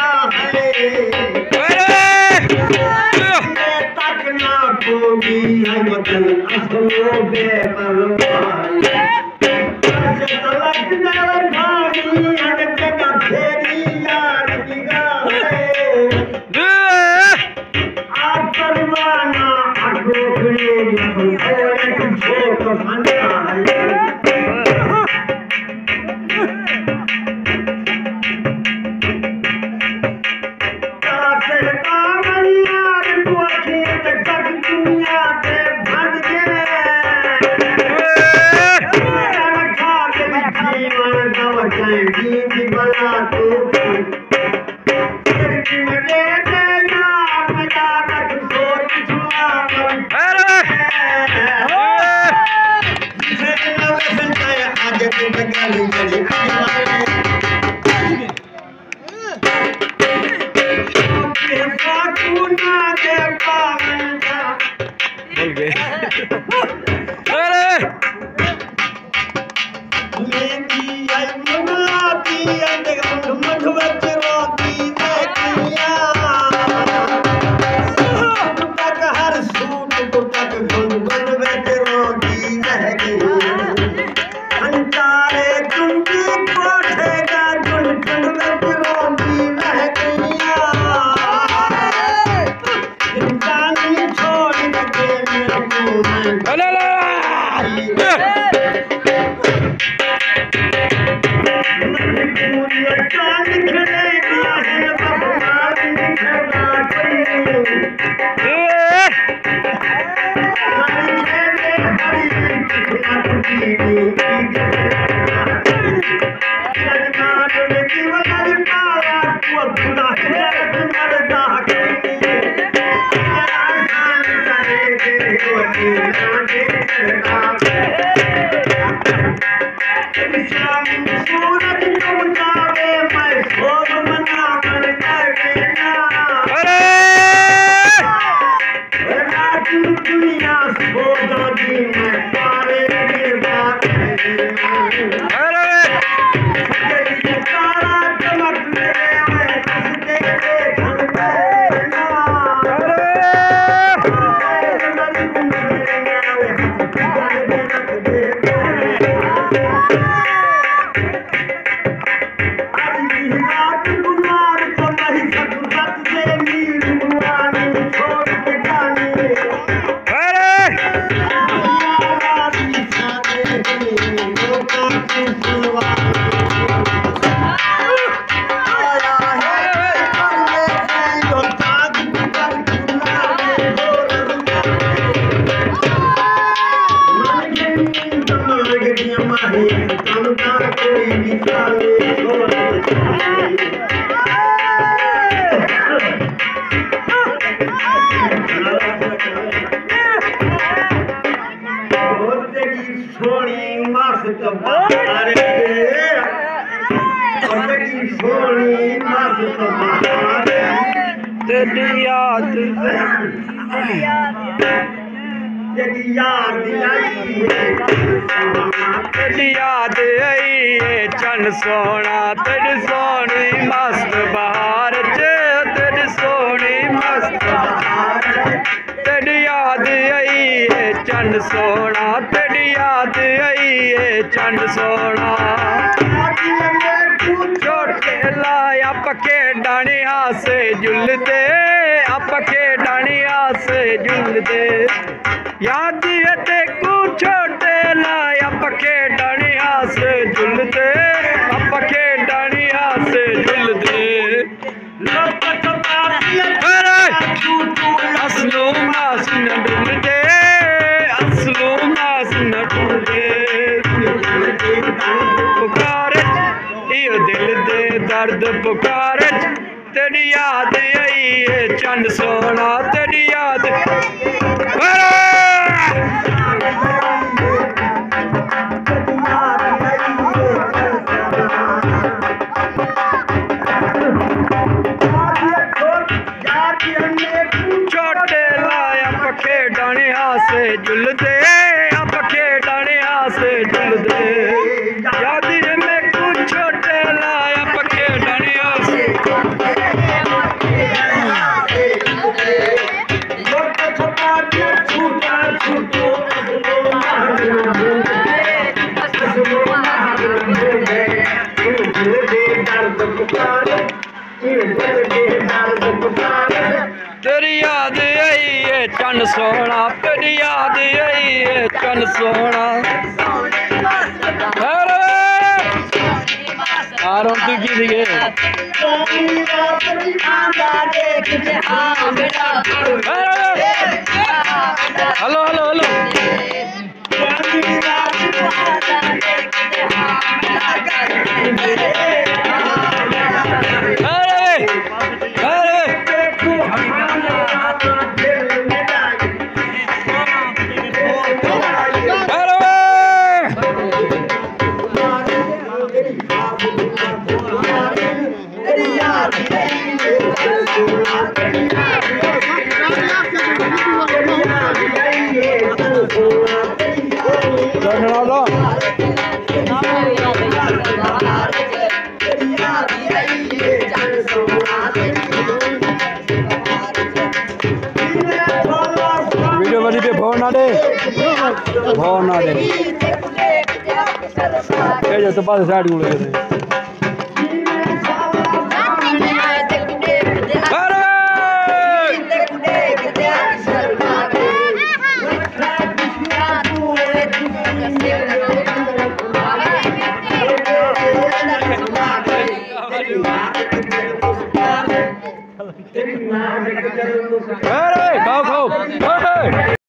याद आई चन सोना तेरी सोनी मस्त बहार तेरी सोनी मस्त तेरी याद आई चन सोना तेरी याद आई चन सोना छोटे लाया पके डानिया से झुलते अपके डानिया से झुलते याद ते कुछ छोटे लाया पके डानिया से झुलते अपके डानिया से झुलते असलो मास न ढूंढते असलो मास न ढूंढते पुकार ये दिल दे दर्द पुकार तेरी याद आई चंद सोना तेरी याद छोटे लाया पखे डानिया से झुलते पखे डानिया से झुलते याद में कुछ छोटे लाया पखे डानिया से तेरी याद आई है चन सोना, तेरी याद आई है चन सोना। तू की दिए हेलो हेलो हेलो वीडियो बनी पे फोन ना दे जो तो पास साइड को लेके दे